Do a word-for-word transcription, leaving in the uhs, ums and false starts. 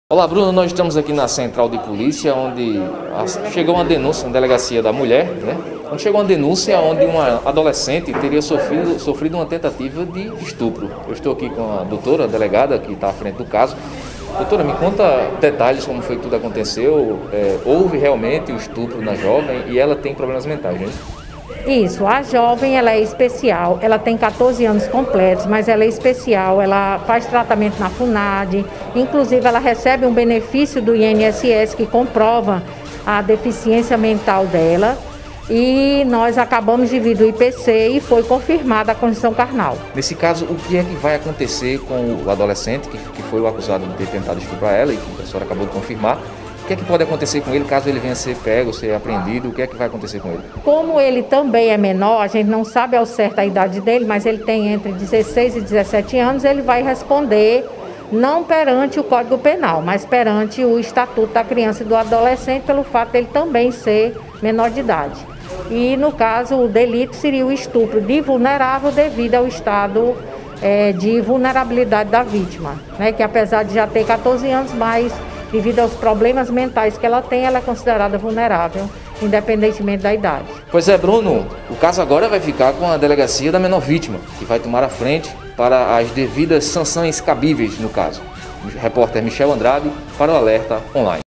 Olá, Bruno. Nós estamos aqui na Central de Polícia, onde chegou uma denúncia na Delegacia da Mulher, né? Onde chegou uma denúncia onde uma adolescente teria sofrido, sofrido uma tentativa de estupro. Eu estou aqui com a doutora, a delegada, que está à frente do caso. Doutora, me conta detalhes como foi que tudo aconteceu. É, houve realmente o estupro na jovem e ela tem problemas mentais, né? Isso, a jovem ela é especial, ela tem quatorze anos completos, mas ela é especial, ela faz tratamento na FUNAD, inclusive ela recebe um benefício do I N S S que comprova a deficiência mental dela e nós acabamos de vir do I P C e foi confirmada a condição carnal. Nesse caso, o que é que vai acontecer com o adolescente que, que foi o acusado de ter tentado estuprar ela e que a senhora acabou de confirmar? O que é que pode acontecer com ele caso ele venha a ser pego, ser apreendido? O que é que vai acontecer com ele? Como ele também é menor, a gente não sabe ao certo a idade dele, mas ele tem entre dezesseis e dezessete anos, ele vai responder não perante o Código Penal, mas perante o Estatuto da Criança e do Adolescente, pelo fato dele também ser menor de idade. E no caso, o delito seria o estupro de vulnerável devido ao estado é, de vulnerabilidade da vítima, né? Que apesar de já ter quatorze anos, mas devido aos problemas mentais que ela tem, ela é considerada vulnerável, independentemente da idade. Pois é, Bruno, o caso agora vai ficar com a Delegacia da Menor Vítima, que vai tomar a frente para as devidas sanções cabíveis no caso. O repórter Michel Andrade para o Alerta Online.